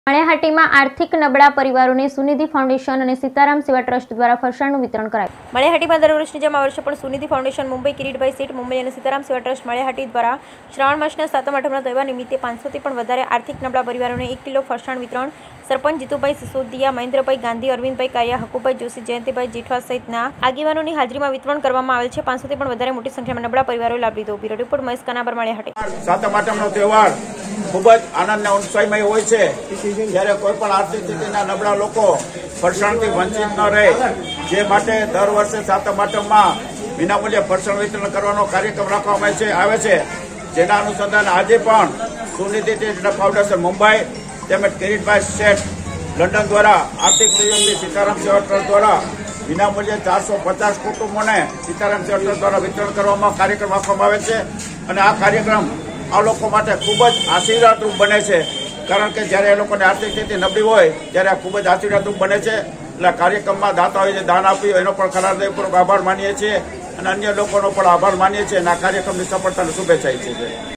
માળિયાહાટીમાં આર્થિક નબળા પરિવારોને સુનિધિ ફાઉન્ડેશન અને સીતારામ સેવા ટ્રસ્ટ દ્વારા ફરસાણનું વિતરણ કરાયું। માળિયાહાટીમાં દર વર્ષની જેમ આ વર્ષે પણ સુનિધિ ફાઉન્ડેશન મુંબઈ, કિરીટભાઈ સેઠ મુંબઈ અને સીતારામ સેવા ટ્રસ્ટ માળિયાહાટી દ્વારા શ્રાવણ માસના 7મ 8મના તહેવાર નિમિત્તે 500 થી પણ વધારે આર્થિક નબળા પરિવારોને 1 કિલો ફરસાણ વિતરણ સરપંચ જીતુભાઈ સિસોદિયા, મહેન્દ્રભાઈ ગાંધી, અરવિંદભાઈ કારિયા, હકુભાઈ જોશી, જયંતિભાઈ જેઠવા સહિતના આગેવાનોની હાજરીમાં વિતરણ કરવામાં આવેલ છે। 500 થી પણ વધારે મોટી સંખ્યામાં નબળા પરિવારોએ લાભ લીધો। Bureau report Mahesh Kanabar, Maliyahati. 7મ 8મનો તહેવાર ખૂબ જ આનંદ અને ઉત્સાહમય હોય છે, જ્યારે કોઈ પણ આર્થિક સ્થિતિના નબળા લોકો ફરસાણથી વંચિત ન રહે, જે માટે દર વર્ષે 7મ 8મમાં વિનામૂલ્યે ફરસાણ વિતરણ કરવાનો કાર્યક્રમ રાખવામાં આવે છે। જેના અનુસંધાને આજે પણ સુનિધિ ફાઉન્ડેશન મુંબઈ તેમજ કિરીટભાઈ શેઠ લંડન દ્વારા આર્થિક સહયોગથી સીતારામ સેવા ટ્રસ્ટ દ્વારા વિનામૂલ્યે 450 કુટુંબોને સીતારામ સેવા ટ્રસ્ટ દ્વારા વિતરણ કરવામાં કાર્યક્રમ રાખવામાં આવે છે। અને આ કાર્યક્રમ આ લોકો માટે ખૂબ જ આશીર્વાદરૂપ બને છે, કારણ કે જ્યારે એ લોકોને આર્થિક સ્થિતિ નબળી હોય ત્યારે આ ખૂબ જ આશીર્વાદરૂપ બને છે। એટલે કાર્યક્રમમાં દાતાઓએ જે દાન આપ્યું એનો પણ ખરા હૃદયપૂર્વક આભાર માનીએ છીએ અને અન્ય લોકોનો પણ આભાર માનીએ છીએ અને આ કાર્યક્રમની સફળતાને શુભેચ્છા ઈચ્છીએ છીએ।